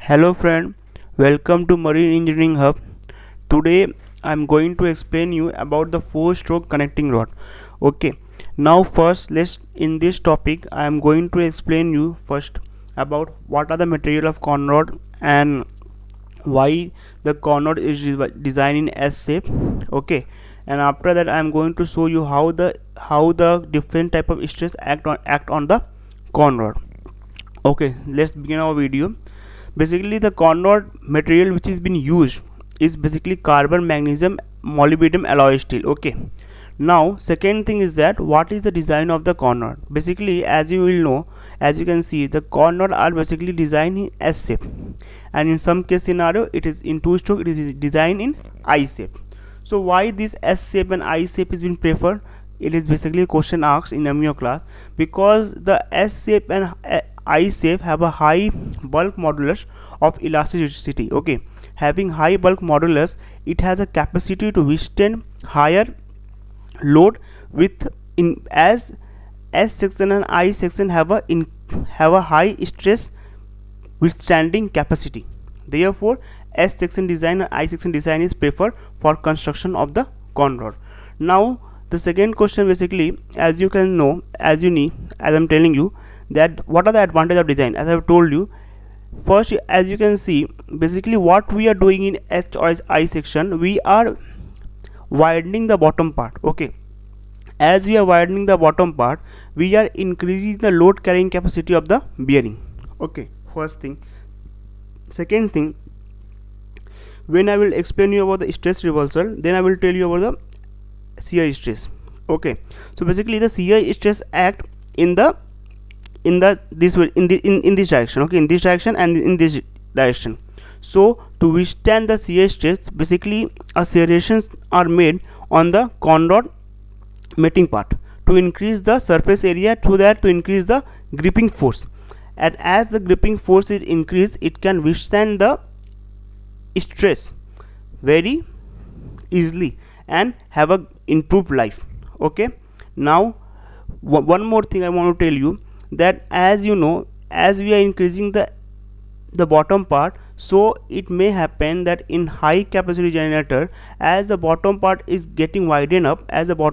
Hello friend, welcome to Marine Engineering Hub. Today I am going to explain you about the four-stroke connecting rod. Okay, now first let's in this topic I am going to explain you first about what are the material of con rod and why the con rod is designed in S shape. Okay, and after that I am going to show you how the different type of stress act on the con rod. Okay, let's begin our video. Basically the con rod material which is been used is basically carbon, magnesium, molybdenum alloy steel. Okay, now second thing is that what is the design of the con rod. Basically, as you will know, as you can see, the con rod are basically designed in S shape, and in some case scenario it is in two stroke, it is designed in I shape. So why this S shape and I shape is been preferred? It is basically a question asked in MEO class, because the S shape and I shape have a high bulk modulus of elasticity. Okay, having high bulk modulus, it has a capacity to withstand higher load with as S section and I section have a high stress withstanding capacity. Therefore, S section design and I section design is preferred for construction of the con rod. Now the second question, basically, as you can know, as I'm telling you that what are the advantages of design. As I have told you, first, as you can see, basically what we are doing in S or I section, we are widening the bottom part. Okay, as we are widening the bottom part, we are increasing the load carrying capacity of the bearing. Okay, first thing. Second thing, when I will explain you about the stress reversal, then I will tell you about the CI stress. Okay, so basically the CI stress act in this direction. Okay, in this direction and in this direction. So to withstand the CI stress, basically serrations are made on the con rod mating part to increase the surface area, to increase the gripping force, and as the gripping force is increased, it can withstand the stress very easily and have a improved life. Okay, now one more thing I want to tell you, that as you know, as we are increasing the bottom part, so it may happen that in high capacity generator, as the bottom part is getting widened up,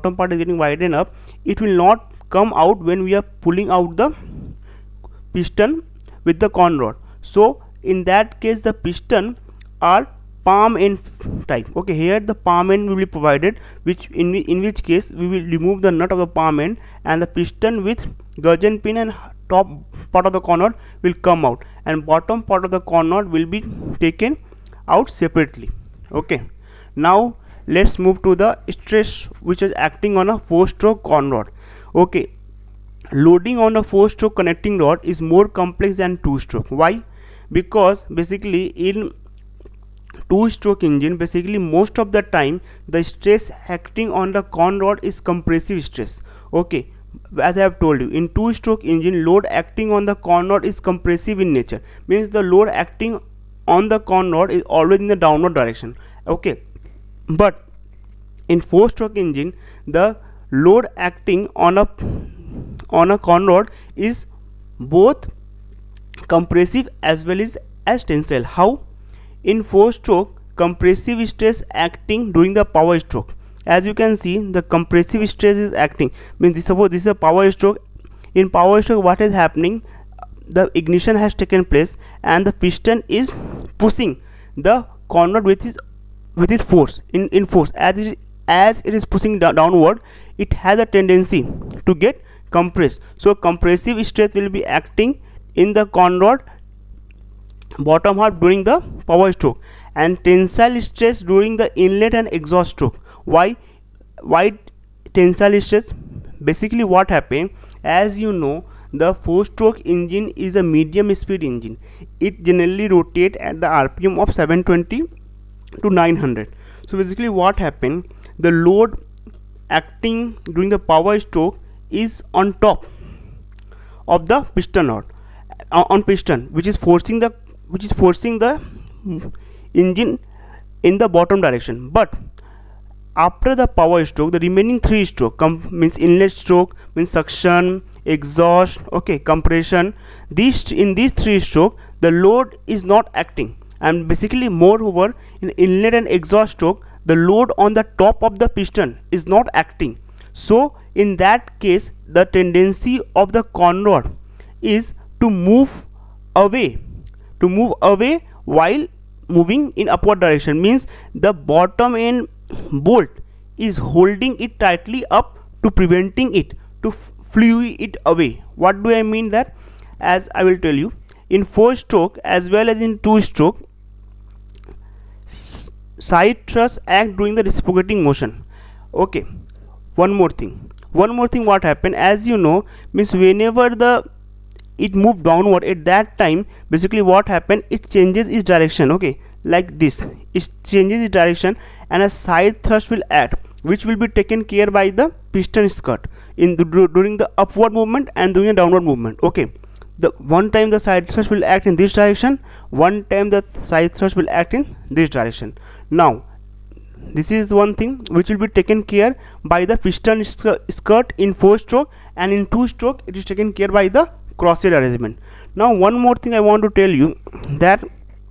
it will not come out when we are pulling out the piston with the con rod. So in that case, the piston are palm end type. Okay, here the palm end will be provided, which in which case we will remove the nut of the palm end, and the piston with gudgeon pin and top part of the con rod will come out, and bottom part of the con rod will be taken out separately. Okay, now let's move to the stress which is acting on a 4-stroke con rod. Okay, loading on a 4-stroke connecting rod is more complex than 2-stroke. Why? Because basically in 2-stroke engine, basically most of the time the stress acting on the con rod is compressive stress. Okay, as I have told you, in 2-stroke engine, load acting on the con rod is compressive in nature, means the load acting on the con rod is always in the downward direction. Okay, but in 4-stroke engine, the load acting on a con rod is both compressive as well as tensile. How? In 4-stroke, compressive stress acting during the power stroke. As you can see, the compressive stress is acting, means suppose this is a power stroke. In power stroke, what is happening? The ignition has taken place and the piston is pushing the con rod with its force in force. As it is pushing downward, it has a tendency to get compressed. So compressive stress will be acting in the con rod bottom half during the power stroke, and tensile stress during the inlet and exhaust stroke. Why tensile stress? Basically what happened, as you know, the 4-stroke engine is a medium speed engine. It generally rotate at the RPM of 720 to 900. So basically what happened, the load acting during the power stroke is on top of the piston rod, on piston, which is forcing the engine in the bottom direction. But after the power stroke, the remaining 3 stroke means inlet stroke, means suction, exhaust, okay, compression, in these 3 stroke, the load is not acting, and basically moreover in inlet and exhaust stroke the load on the top of the piston is not acting. So in that case the tendency of the conrod is to move away while moving in upward direction, means the bottom end bolt is holding it tightly up to preventing it to flew it away. What do I mean that? As I will tell you, in 4-stroke as well as in 2-stroke, side thrust act during the reciprocating motion. Okay, one more thing what happened, as you know, means whenever it moved downward, at that time basically what happened, it changes its direction. Okay, like this, it changes its direction and a side thrust will act, which will be taken care by the piston skirt during the upward movement and during the downward movement. Okay, the one time the side thrust will act in this direction, one time the side thrust will act in this direction. Now this is one thing which will be taken care by the piston skirt in 4-stroke, and in 2-stroke it is taken care by the crosshead arrangement. Now one more thing I want to tell you, that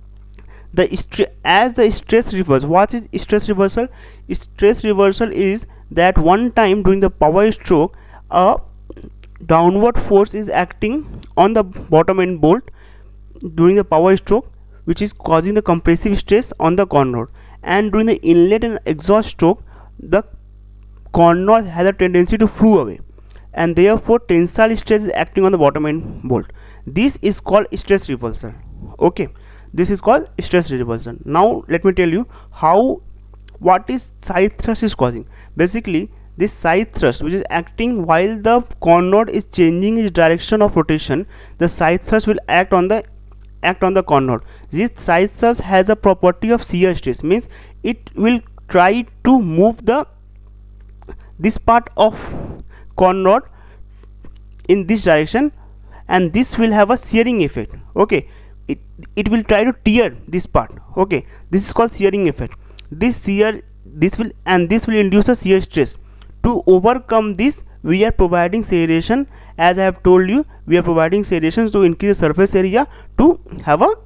as the stress reversal, what is stress reversal? Stress reversal is that one time during the power stroke a downward force is acting on the bottom end bolt during the power stroke, which is causing the compressive stress on the conrod, and during the inlet and exhaust stroke the conrod has a tendency to flew away, and therefore tensile stress is acting on the bottom end bolt. This is called stress reversal. Okay, this is called stress reversal. Now let me tell you what is side thrust is causing. Basically this side thrust which is acting while the conrod is changing its direction of rotation, the side thrust will act on the conrod. This side thrust has a property of shear stress, means it will try to move this part of conrod in this direction, and this will have a shearing effect. Okay, it will try to tear this part. Okay, this is called shearing effect. This will induce a shear stress. To overcome this, we are providing serration. As I have told you, we are providing serrations to increase the surface area to have a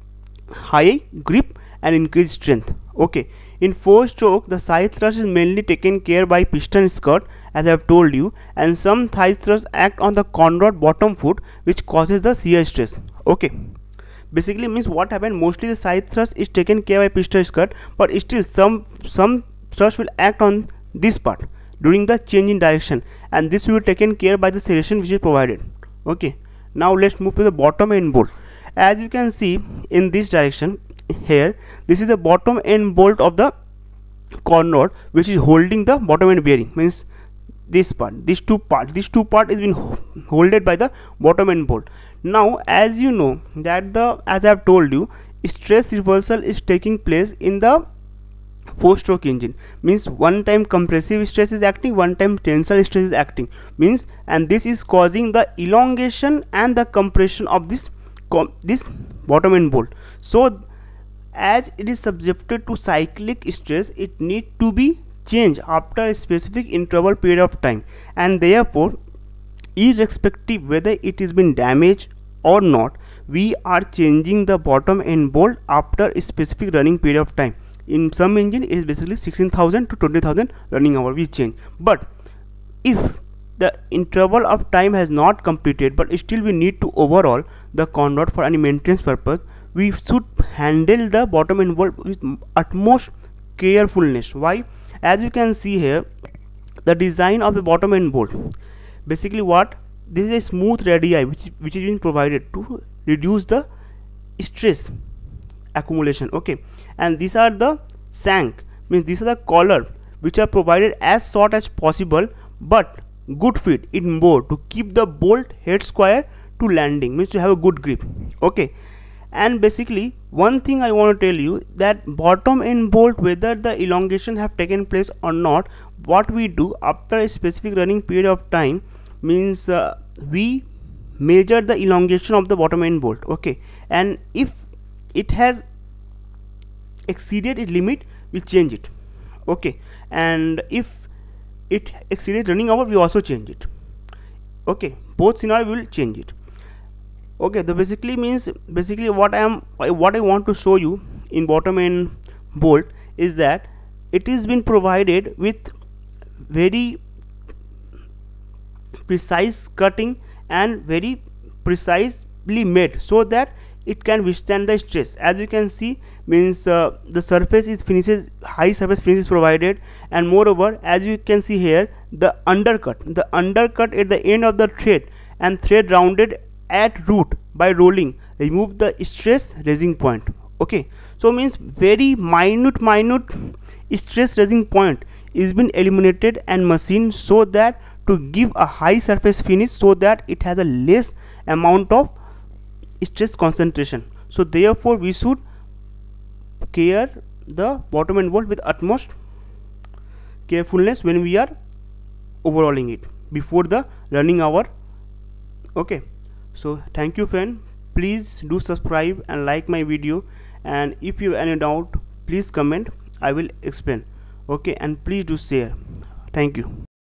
high grip and increase strength. Okay, in 4-stroke the side thrust is mainly taken care by piston skirt, as I have told you, and some side thrust act on the conrod bottom foot, which causes the shear stress. Okay, basically means what happened, mostly the side thrust is taken care by piston skirt, but still some thrust will act on this part during the change in direction, and this will be taken care by the serration which is provided. Okay, now let's move to the bottom end bolt. As you can see in this direction here, this is the bottom end bolt of the conrod which is holding the bottom end bearing, means this part, these two part is been holded by the bottom end bolt. Now as you know that as I have told you, stress reversal is taking place in the 4-stroke engine, means one time compressive stress is acting, one time tensile stress is acting, means, and this is causing the elongation and the compression of this bottom end bolt. So as it is subjected to cyclic stress, it need to be changed after a specific interval period of time, and therefore irrespective whether it has been damaged or not, we are changing the bottom end bolt after a specific running period of time. In some engine it is basically 16,000 to 20,000 running hour we change, but if the interval of time has not completed but still we need to overhaul the conrod for any maintenance purpose, we should handle the bottom end bolt with utmost carefulness. Why? As you can see here, the design of the bottom end bolt, basically what, this is a smooth radii which is being provided to reduce the stress accumulation. Okay, and these are the shank, means these are the collar which are provided as short as possible but good fit in bore to keep the bolt head square to landing, means to have a good grip. Okay, and basically one thing I want to tell you, that bottom end bolt, whether the elongation have taken place or not, what we do after a specific running period of time, means we measure the elongation of the bottom end bolt. Okay, and if it has exceeded its limit, we change it. Okay, and if it exceeded running hour, we also change it. Okay, both scenario we will change it. Okay, the basically means, basically what I want to show you in bottom end bolt is that it is been provided with very precise cutting and very precisely made so that it can withstand the stress. As you can see, means the surface is finishes, high surface finish is provided, and moreover, as you can see here, the undercut at the end of the thread, and thread rounded at root by rolling remove the stress raising point. Okay, so means very minute stress raising point is been eliminated and machined so that to give a high surface finish, so that it has a less amount of stress concentration. So therefore we should care the bottom end bolt with utmost carefulness when we are overhauling it before the running hour. Okay, so thank you friend, please do subscribe and like my video, and if you have any doubt please comment, I will explain. Okay, and please do share. Thank you.